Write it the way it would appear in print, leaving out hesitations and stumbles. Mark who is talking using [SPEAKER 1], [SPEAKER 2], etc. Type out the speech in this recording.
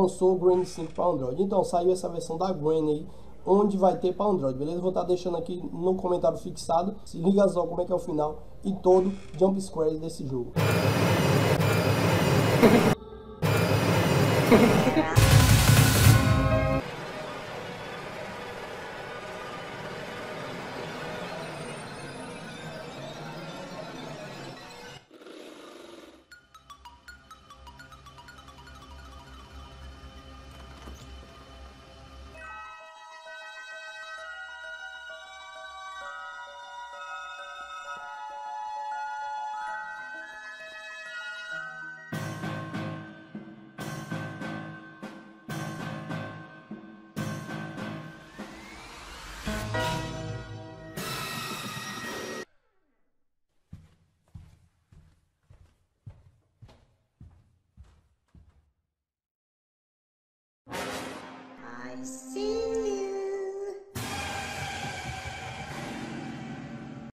[SPEAKER 1] lançou o Granny 5 para Android. Então saiu essa versão da Granny aí, onde vai ter para Android, beleza? Vou estar deixando aqui no comentário fixado. Se liga só como é que é o final e todo jump scare desse jogo.
[SPEAKER 2] I see